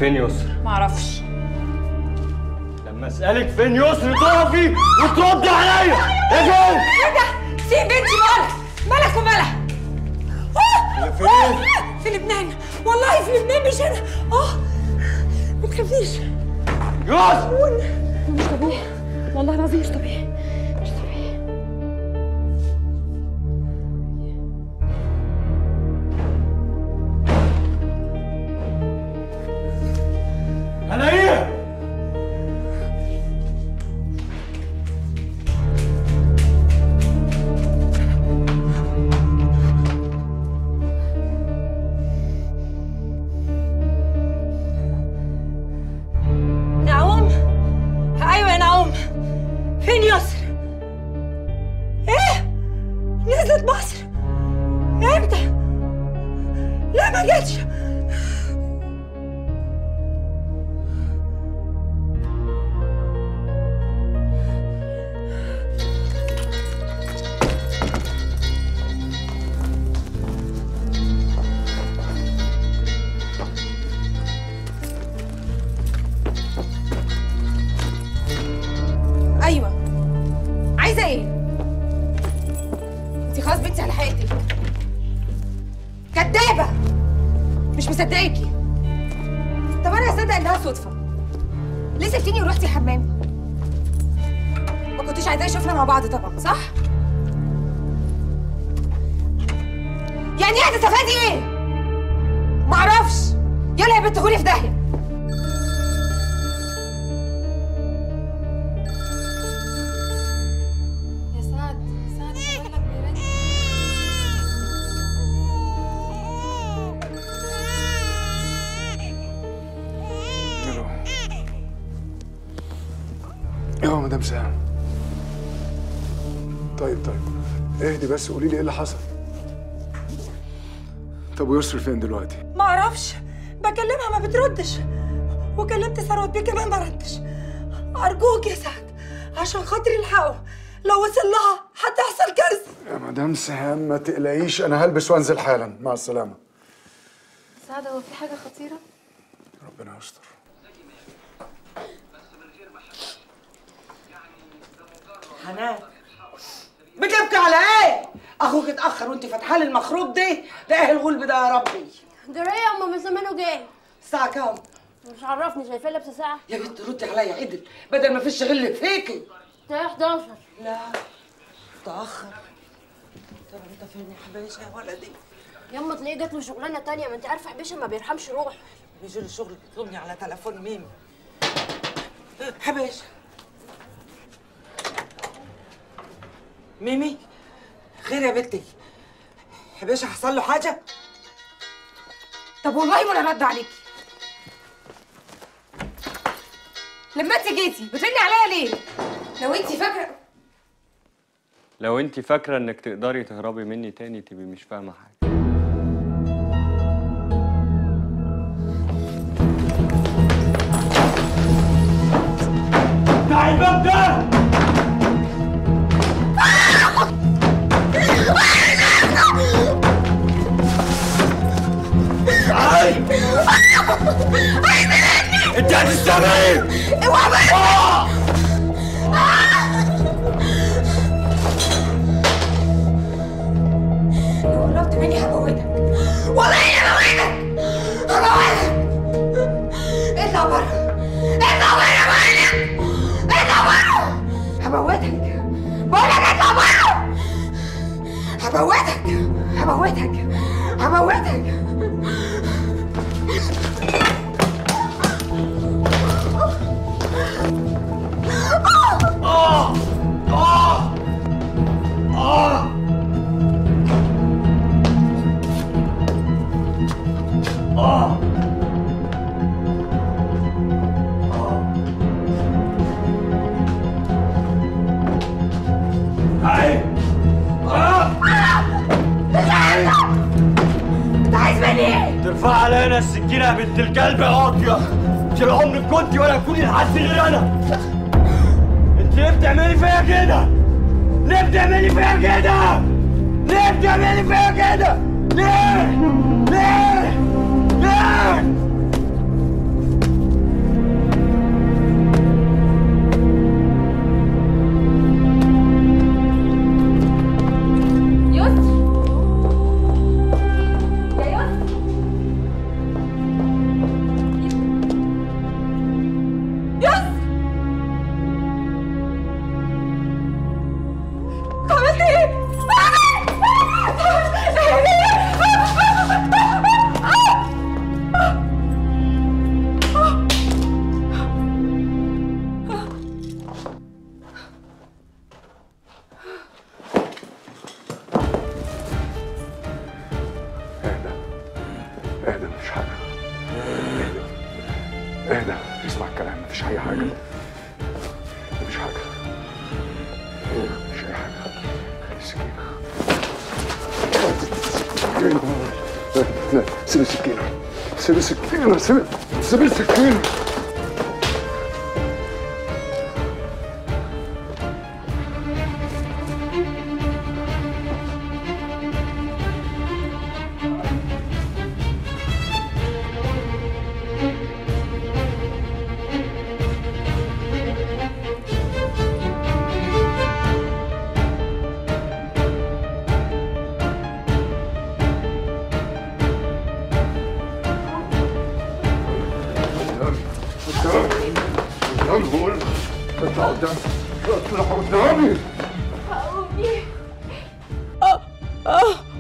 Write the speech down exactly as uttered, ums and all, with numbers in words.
فين يسر؟ معرفش. لما اسالك فين يسر تقفي وتردي عليا. ايه فين؟ ايه ده؟ سيب بنتي مالك؟ مالك ومالها؟ هي فين؟ في لبنان، والله في لبنان مش هنا. اه ما تخافيش. يسر مش طبيعي، والله العظيم مش طبيعي، مش طبيعي. انا ايه؟ فين يسر؟ ايه؟ نزلت مصر؟ امتى؟ لا ما جتش. ايوه عايزه ايه؟ انت خلاص بنتي على حقيقتك. كدابه، مش مصدقاكي. طب انا هصدق انها صدفه. ليه سبتيني ورحتي الحمام؟ ما كنتيش عايزاه يشوفنا مع بعض طبعا، صح؟ يعني ايه هتستفادي ايه؟ معرفش. يلا يا بنت غوري في داهيه. ايوه يا مدام سام. طيب طيب اهدي بس، قولي لي ايه اللي حصل. طب ويسر فين دلوقتي؟ ما اعرفش، بكلمها ما بتردش، وكلمت ثروت بيه كمان ما ردش. ارجوك يا سعد عشان خاطري الحقه، لو وصل لها هتحصل كارثه. يا مدام سام ما تقلقيش، انا هلبس وانزل حالا. مع السلامه. سعد هو في حاجه خطيره؟ ربنا يستر. حنان بتبكي على ايه؟ اخوك اتاخر وانت فاتحه لي المخروط دي، ده ايه الغلب ده يا ربي؟ ده رايق يا ماما، زمانه جاي. الساعه كام؟ مش عرفني، شايفاه لابسه ساعه. يا بنت ردي عليا عدل بدل ما فيش غل فيكي. ده حداشر. لا اتاخر. طب انت فين يا حبيشه يا ولدي؟ ياما تلاقيه جات له شغلانه تانية، ما انت عارفه حبيشه ما بيرحمش روح. بيجي لي شغل بيطلبني على تليفون ميمي. حبيشه ميمي خير يا بنتي؟ حبيشه حصل له حاجه؟ طب والله ما انا رد عليكي. لما انت جيتي بترني عليا ليه؟ لو انت فاكره لو انت فاكره انك تقدري تهربي مني تاني تبقي مش فاهمه حاجه. افتحي الباب ده! تعالي! انت هتستمري! اوعى لو قربت مني هموتك، والله هموتك، هموتك. اطلع بره، اطلع بره بقولك، اطلع بره. هموتك، بقولك اطلع بره. هموتك، هموتك، هموتك. آه آه آه آه هاي آه انت عايز مني ايه؟ ترفع علينا السكينة يا بنت الكلب يا قاطية. انت لا عمرك كنتي ولا تكوني لحد غير انا. انت ليه بتعملي فيا كده؟ ليه بتعملي فيا كده؟ ليه بتعملي فيا كده؟ ليه؟ ليه؟ ليه؟ اهدى، اسمع الكلام، مفيش اي حاجه. مفيش حاجه مفيش اي حاجه. السكينه سيب السكينه سيب السكينه سيب سيب السكينه. اطلع قدامي، اطلع قدامي. اه اه